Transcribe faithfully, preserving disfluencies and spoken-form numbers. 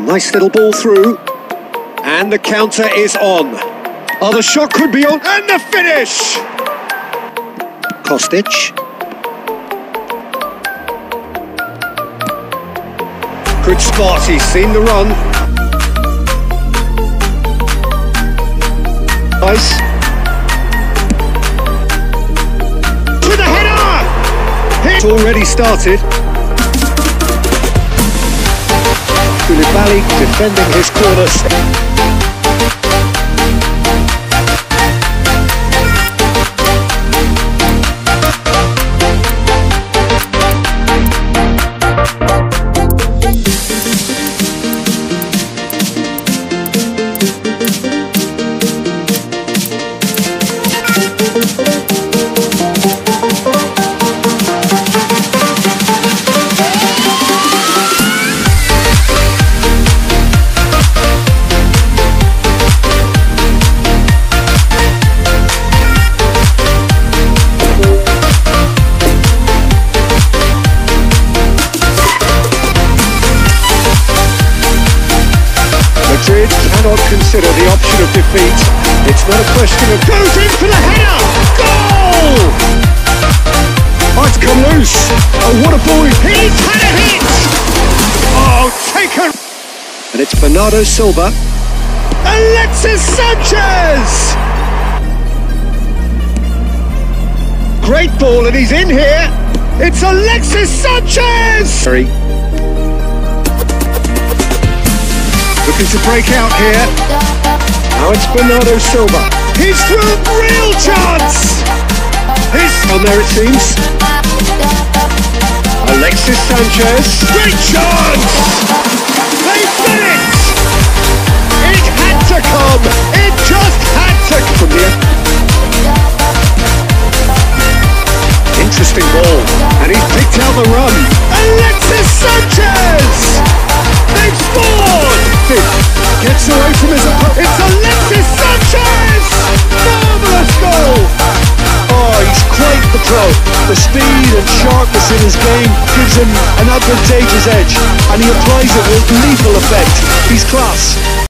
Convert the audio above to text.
Nice little ball through. And the counter is on. Oh, the shot could be on. And the finish! Kostic. Good spot, he's seen the run. Nice. To the header! It's already started. Koulibaly defending his corner. Cannot consider the option of defeat. It's not a question of goes in for the header! Goal! Oh, it's come loose. Oh, what a ball! He's had a hit! Oh, taken! And it's Bernardo Silva. Alexis Sanchez! Great ball, and he's in here. It's Alexis Sanchez! Sorry. Looking to break out here. Now it's Bernardo Silva. He's through a real chance! He's on there, it seems. Alexis Sanchez. Great chance! They've done it! It had to come! It just had to come here. Interesting ball. And he's picked out the run. Alexis Sanchez! They've scored! Gets away from his opponent. It's Alexis Sanchez! Marvellous goal! Oh, he's quite the pro. The speed and sharpness in his game gives him an advantageous edge, and he applies it with lethal effect. He's class.